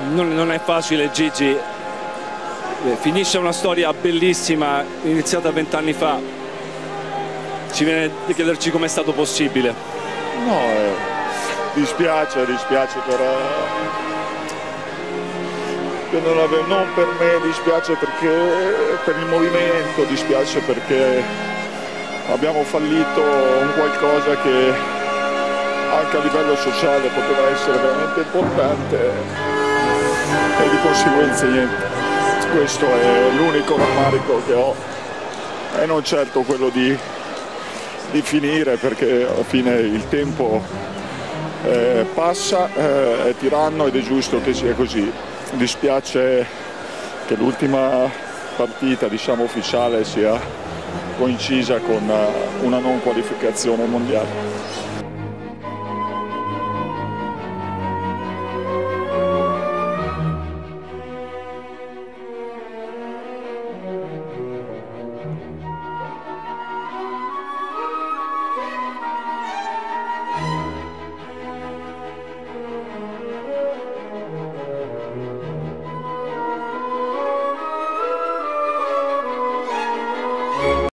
non è facile, Gigi. Finisce una storia bellissima, iniziata 20 anni fa. Ci viene di chiederci com'è stato possibile. No, dispiace non per me, dispiace perché per il movimento, dispiace perché abbiamo fallito un qualcosa che anche a livello sociale poteva essere veramente importante e di conseguenza niente. Questo è l'unico rammarico che ho e non certo quello di finire, perché alla fine il tempo passa, è tiranno ed è giusto che sia così. Dispiace che l'ultima partita, diciamo, ufficiale sia coincisa con una non qualificazione mondiale.